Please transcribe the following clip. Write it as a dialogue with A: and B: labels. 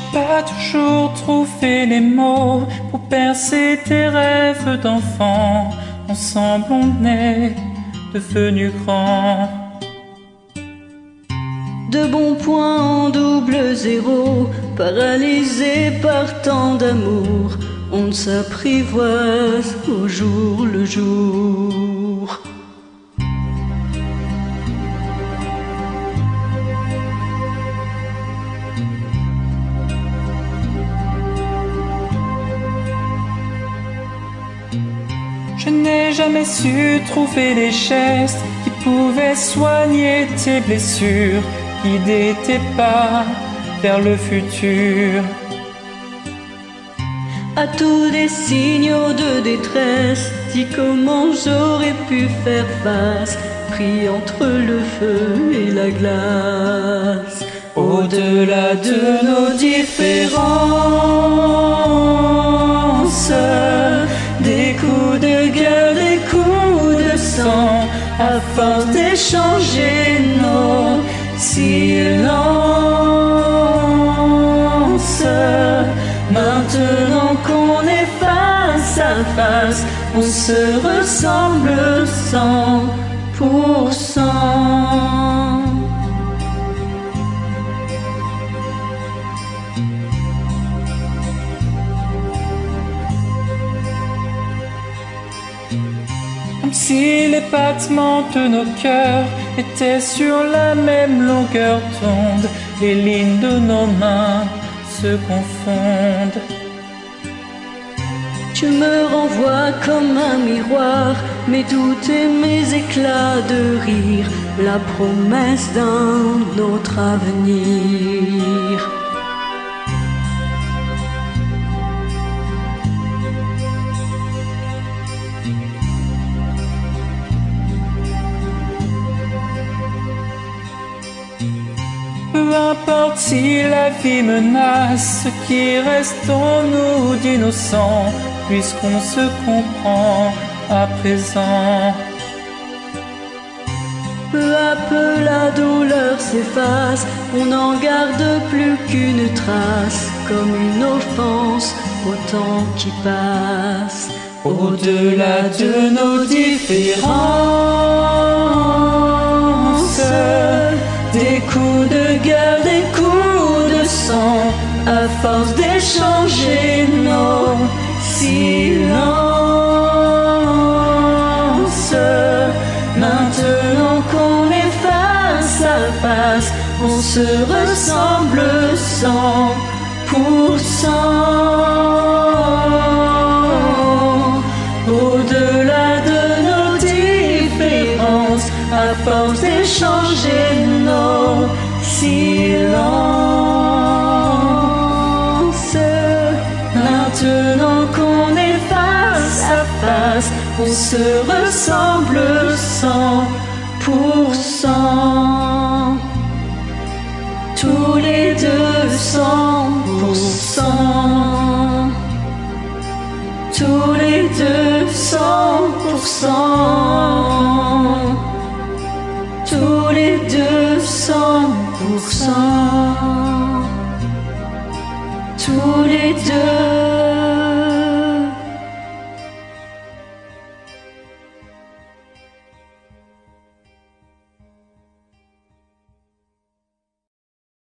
A: pas toujours trouvé les mots pour percer tes rêves d'enfant. Ensemble on est devenus grands.
B: De bons points en double zéro, paralysés par tant d'amour, on s'apprivoise au jour le jour.
A: Je n'ai jamais su trouver les gestes qui pouvaient soigner tes blessures, guider tes pas vers le futur.
B: À tous des signaux de détresse, dis comment j'aurais pu faire face, pris entre le feu et la glace.
A: Au-delà de nos différences, des coups de gueule, des coups de sang, à force d'échanger nos silences. Maintenant qu'on est face à face, on se ressemble 100%. Comme si les battements de nos cœurs étaient sur la même longueur d'onde, les lignes de nos mains se confondent.
B: Tu me renvoies comme un miroir, mes doutes et mes éclats de rire, la promesse d'un autre avenir.
A: Peu importe si la vie menace ce qui reste en nous d'innocent, puisqu'on se comprend à présent.
B: Peu à peu la douleur s'efface, on n'en garde plus qu'une trace, comme une offense au temps qui passe.
A: Au-delà de nos différences, des coups de gueule, des coups de sang, à force d'échanger nos silences. Maintenant qu'on est face à face, on se ressemble 100%. Au-delà de nos différences, à force d'échanger nos silences. Maintenant qu'on est face à face, on se ressemble 100%. Tous les deux 100%. Tous les deux 100%. Tous les deux 100%.